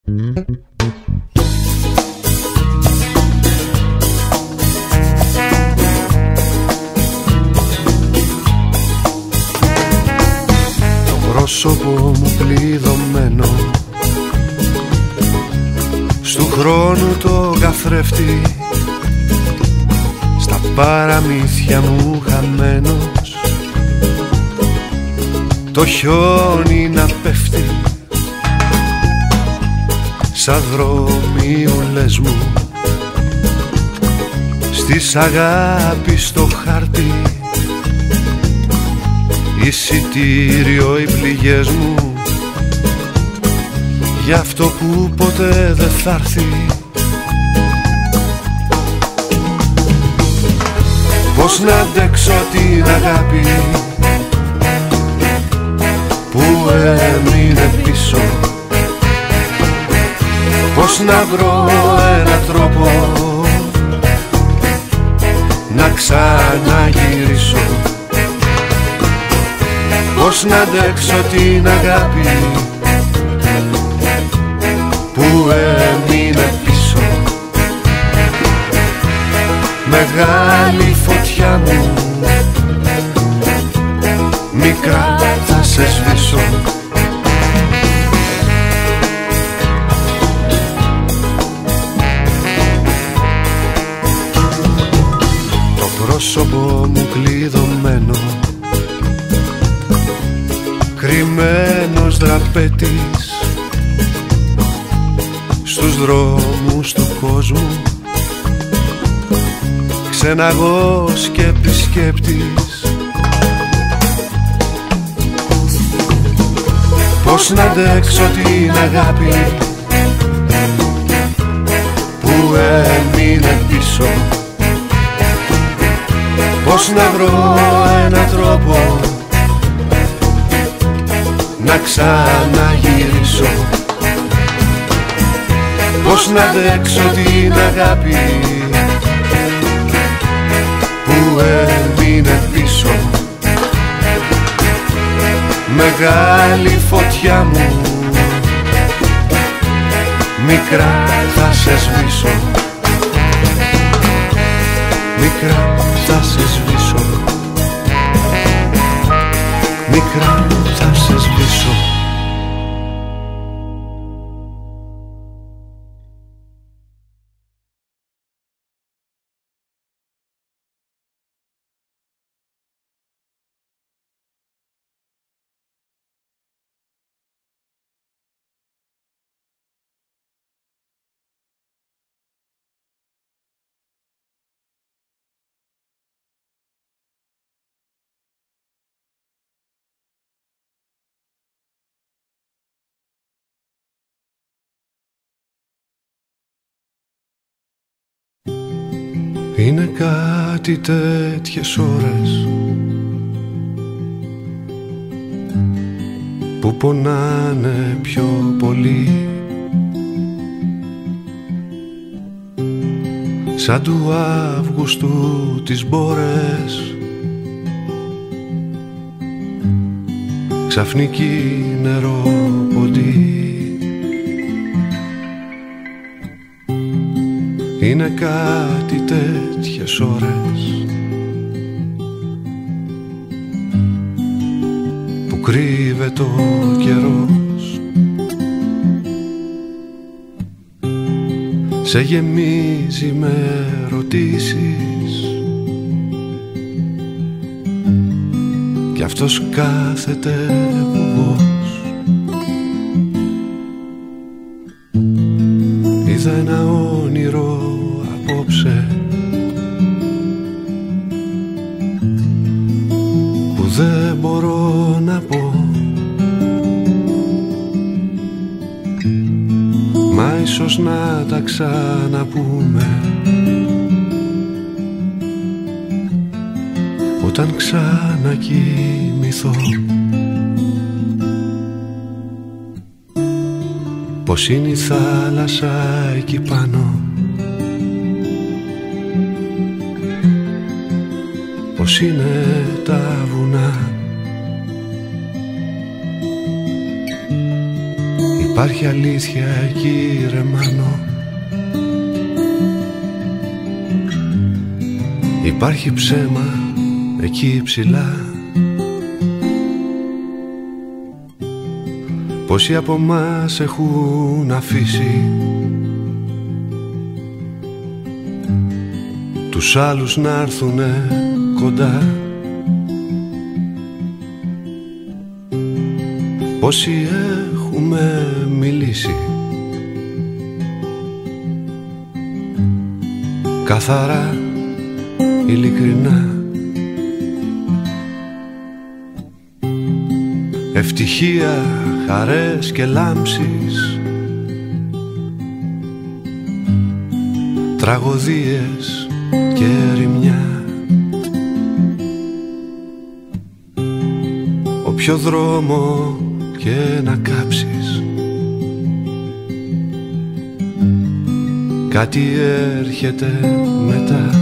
Το πρόσωπο μου κλειδωμένο στου χρόνου το καθρέφτη, στα παραμύθια μου χαμένος, το χιόνι να πέφτει σαν δρόμιουλες μου, στις αγάπης το χάρτη, εισιτήριο οι πληγές μου για αυτό που ποτέ δεν θα έρθει. Πώς να αντέξω την αγάπη που έμεινε πίσω, πώς να βρω έναν τρόπο να ξαναγυρίσω, πώς να αντέξω την αγάπη που έμεινε πίσω. Μεγάλη φωτιά μου, μικρά θα σε σβήσω. Το πρόσωπο μου κλειδωμένο, κρυμμένος δραπέτης στους δρόμους του κόσμου, ξεναγός και επισκέπτης. Πώς να αντέξω την αγάπη που έμεινε πίσω, πώς να βρω έναν τρόπο να ξαναγυρίσω, πώς να αντέξω την αγάπη που έμεινε πίσω. Μεγάλη φωτιά μου, μικρά θα σε σβήσω, μικρά θα σε σβήσω, μικρά θα σε σβήσω. Είναι κάτι τέτοιες ώρες που πονάνε πιο πολύ, σαν του Αύγουστου τις μπόρες, ξαφνική νερόποντη. Είναι κάτι τέτοιες ώρες που κρύβεται ο καιρός, σε γεμίζει με ερωτήσεις κι αυτός κάθεται βουβός. Είδα ένα όνειρο απόψε που δεν μπορώ να πω, μα ίσως να τα ξαναπούμε όταν ξανακοιμηθώ. Πως είναι η θάλασσα εκεί πάνω, πως είναι τα βουνά, η Υπάρχει αλήθεια εκεί ρε Μάνο, υπάρχει ψέμα εκεί ψηλά. Πόσοι από μας έχουν αφήσει τους άλλους να έρθουνε κοντά. Πόσοι έχουμε μιλήσει καθαρά, ειλικρινά. Ευτυχία, χαρές και λάμψεις, τραγωδίες και ερημιά. Όποιο δρόμο και να κάψεις, κάτι έρχεται μετά.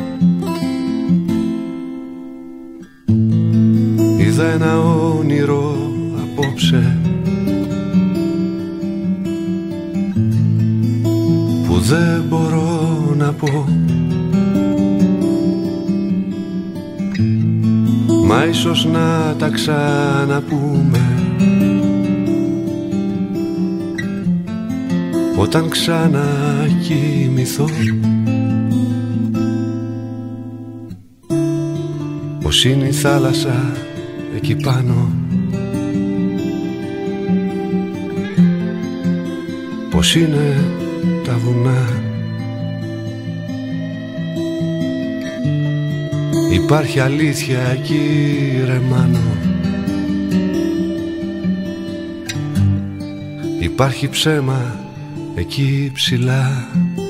Είδα ένα όνειρο απόψε που δεν μπορώ να πω, μα ίσως να τα ξαναπούμε όταν ξανακοιμηθώ. Πως είναι η θάλασσα εκεί πάνω, πως είναι τα βουνά. Υπάρχει αλήθεια εκεί ρε Μάνο, υπάρχει ψέμα εκεί ψηλά.